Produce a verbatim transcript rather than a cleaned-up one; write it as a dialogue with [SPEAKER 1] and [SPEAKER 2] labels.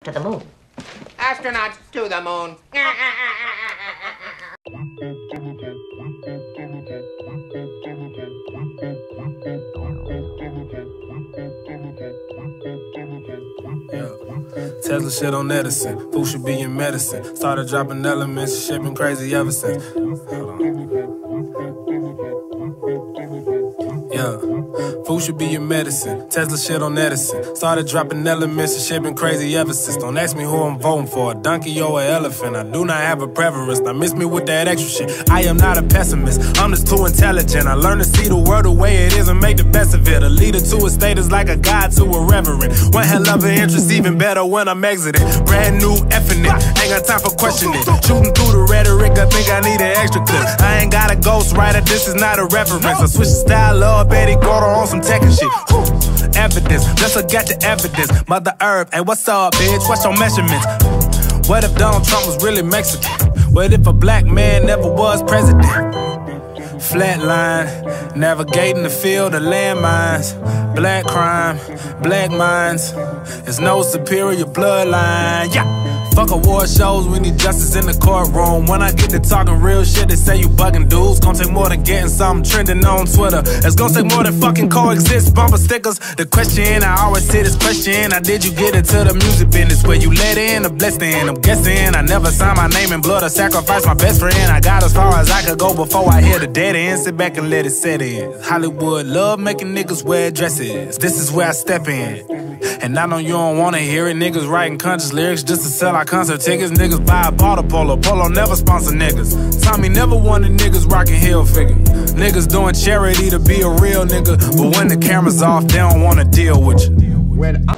[SPEAKER 1] To the moon.
[SPEAKER 2] Astronauts to the moon.
[SPEAKER 3] Tesla shit on Edison. Food should be in medicine. Started dropping elements. Shit been crazy ever since. Hold on. Yeah. Food should be your medicine. Tesla shit on Edison. Started dropping elements and shit been crazy ever since. Don't ask me who I'm voting for, a donkey or an elephant. I do not have a preference. Now miss me with that extra shit. I am not a pessimist. I'm just too intelligent. I learn to see the world the way it is and make the best of it. A leader to a state is like a god to a reverend. One hell of an interest, even better when I'm exiting. Brand new effing it. Ain't got time for questioning. Shooting through the rhetoric, I think I need an extra clip. I ain't got a ghostwriter, this is not a reference. I switch the style up, Betty Gordo on some tech and shit. Whew. Evidence, let's look at the evidence. Mother Herb, hey, what's up, bitch? What's your measurements? What if Donald Trump was really Mexican? What if a black man never was president? Flatline, navigating the field of landmines. Black crime, black minds. There's no superior bloodline. Yeah. Fuck award shows, we need justice in the courtroom. When I get to talking real shit, they say you bugging dudes. Gonna take more than getting something trending on Twitter. It's gonna take more than fucking coexist, bumper stickers. The question I always say this question: how did you get into the music business? Where you let in or blessed in? I'm guessing I never signed my name in blood or sacrificed my best friend. I got as far as I could go before I hit the dead end. Sit back and let it set in. Hollywood love making niggas wear dresses. This is where I step in. And I know you don't wanna hear it. Niggas writing conscious lyrics just to sell our concert tickets. Niggas buy a bottle polo. Polo never sponsor niggas. Tommy never wanted niggas rocking heel figure. Niggas doing charity to be a real nigga. But when the camera's off, they don't wanna deal with you.
[SPEAKER 2] When